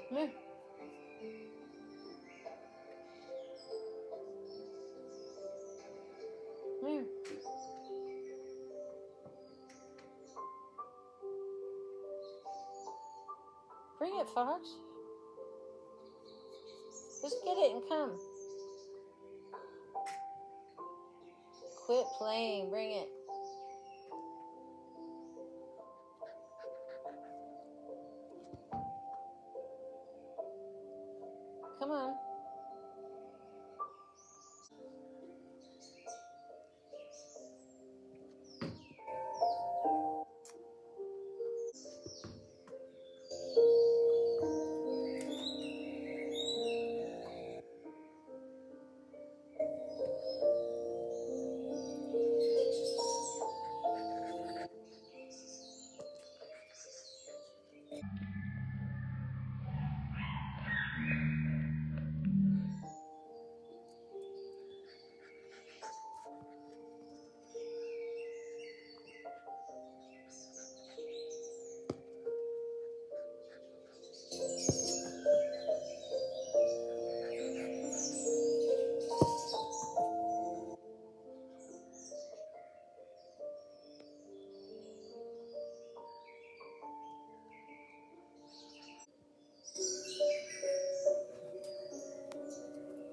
Come here. Come here. Bring it, Fox. Just get it and come. Quit playing. Bring it. Come on.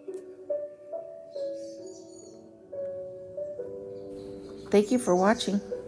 Thank you for watching.